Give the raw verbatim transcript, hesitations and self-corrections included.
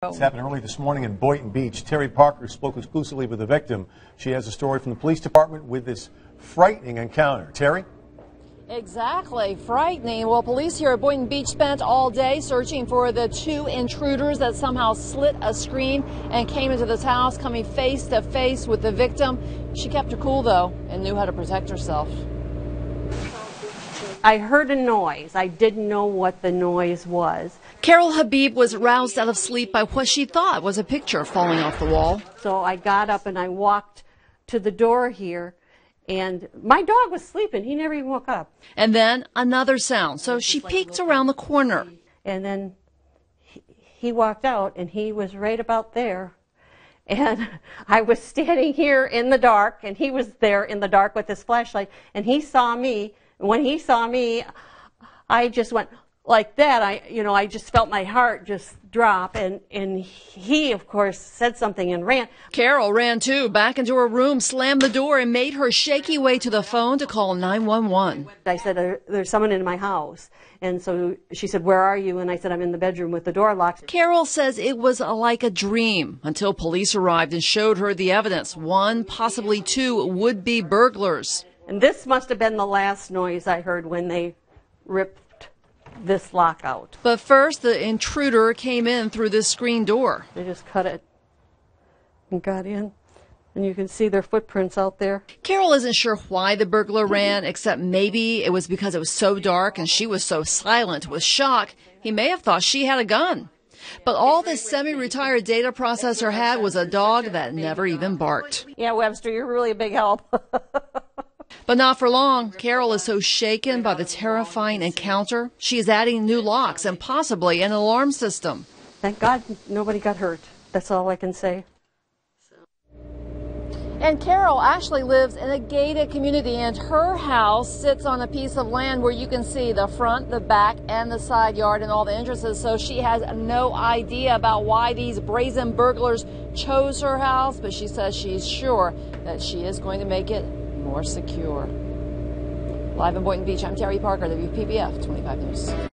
This happened early this morning in Boynton Beach. Terry Parker spoke exclusively with the victim. She has a story from the police department with this frightening encounter. Terry? Exactly. Frightening. Well, police here at Boynton Beach spent all day searching for the two intruders that somehow slit a screen and came into this house, coming face to face with the victim. She kept her cool, though, and knew how to protect herself. I heard a noise. I didn't know what the noise was. Carol Hebeeb was roused out of sleep by what she thought was a picture falling off the wall. So I got up and I walked to the door here, and my dog was sleeping. He never even woke up. And then another sound, so she peeked around the corner. And then he, he walked out, and he was right about there. And I was standing here in the dark, and he was there in the dark with his flashlight, and he saw me. When he saw me, I just went like that. I, you know, I just felt my heart just drop, and, and he, of course, said something and ran. Carol ran, too, back into her room, slammed the door, and made her shaky way to the phone to call nine one one. I said, there, there's someone in my house. And so she said, where are you? And I said, I'm in the bedroom with the door locked. Carol says it was like a dream until police arrived and showed her the evidence. One, possibly two, would-be burglars. And this must have been the last noise I heard when they ripped this lock out. But first, the intruder came in through this screen door. They just cut it and got in. And you can see their footprints out there. Carol isn't sure why the burglar ran, except maybe it was because it was so dark and she was so silent with shock, he may have thought she had a gun. But all this semi-retired data processor had was a dog that never even barked. Yeah, Webster, you're really a big help. But not for long. Carol is so shaken by the terrifying encounter, she is adding new locks and possibly an alarm system. Thank God nobody got hurt. That's all I can say. And Carol actually lives in a gated community, and her house sits on a piece of land where you can see the front, the back, and the side yard and all the entrances. So she has no idea about why these brazen burglars chose her house, but she says she's sure that she is going to make it more secure. Live in Boynton Beach, I'm Terry Parker, W P B F twenty-five News.